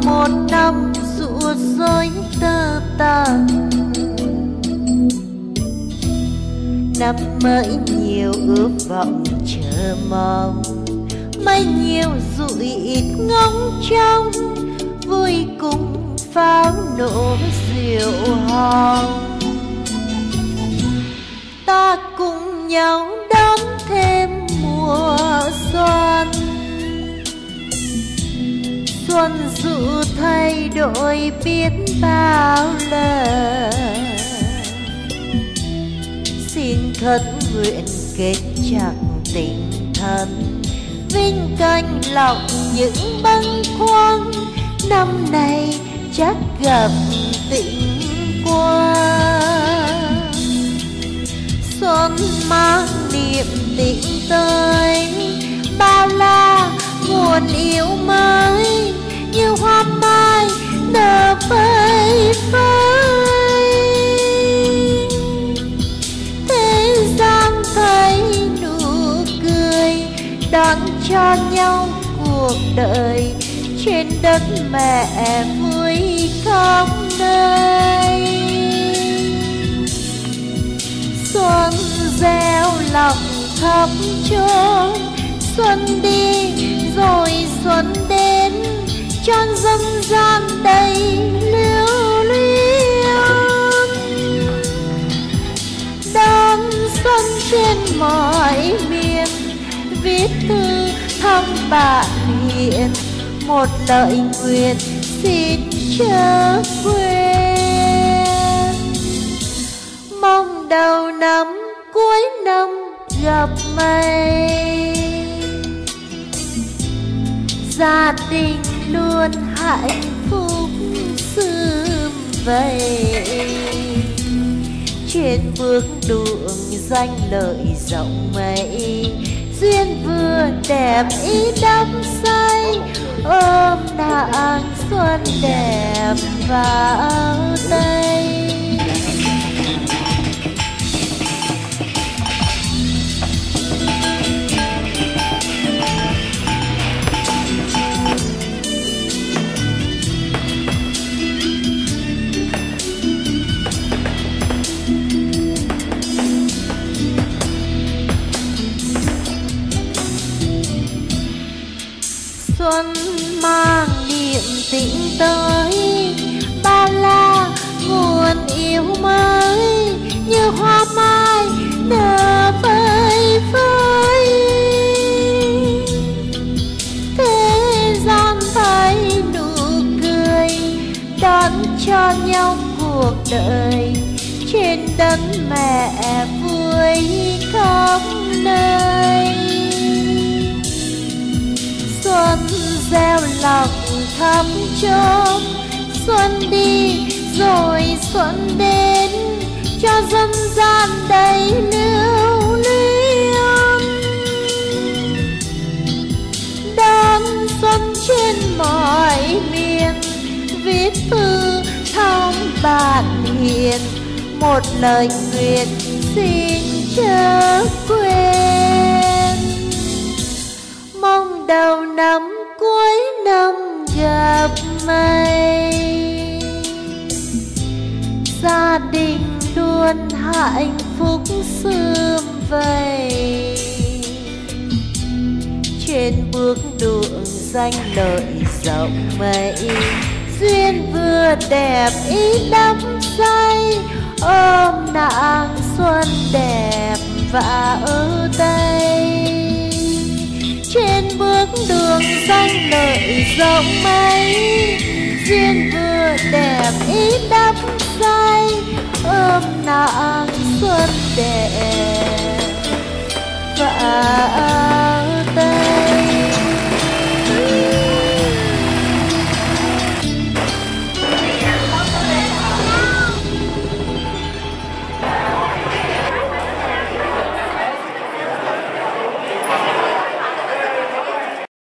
một năm rủa rối tơ tằm. Năm mới nhiều ước vọng chờ mong, mấy nhiều dụi ít ngóng trông, vui cùng pháo nổ rượu hồng. Ta cùng nhau đón thêm mùa xuân, xuân dù thay đổi biết bao lần. Xin khấn nguyện kết chặt tình thân, vinh canh lọc những bâng khuâng. Năm này chắc gặp tình quang, xuân mang niềm tình tới, bao la nguồn yêu mới như hoa mai nở phơi phới. Thế gian thấy nụ cười đón cho nhau cuộc đời, trên đất mẹ vui khắp nơi. Xuân gieo lòng khắp chốn, xuân đi rồi xuân đến, tròn dân gian đầy lưu luyến. Đón xuân trên mọi miền, viết thư thăm bạn hiền, một lời nguyện xin chớ quên. Mong đầu năm cuối năm gặp may, gia đình luôn hạnh phúc sum vầy. Trên bước đường danh lợi rộng mây, duyên vừa đẹp ý đắm say, ôm nàng xuân đẹp vào tay. Xuân mang niềm tình tới, bao la nguồn yêu mới như hoa mai nở phơi phới. Thế gian thấy nụ cười đón cho nhau cuộc đời, trên đất mẹ vui khắp nơi. Xuân gieo lòng khắp chốn, xuân đi rồi xuân đến, cho dân gian đầy lưu luyến. Đón xuân trên mọi miền, viết thư thăm bạn hiền, một lời nguyện xin chớ quên. Mong đầu năm cuối năm gặp may, gia đình luôn hạnh phúc sum vầy. Trên bước đường danh lợi rộng mây, duyên vừa đẹp ý đắm say, ôm nàng xuân đẹp và ở tay. Trên bước đường danh lợi rộng mây, duyên vừa đẹp ý đắm say, ôm nàng xuân đẹp và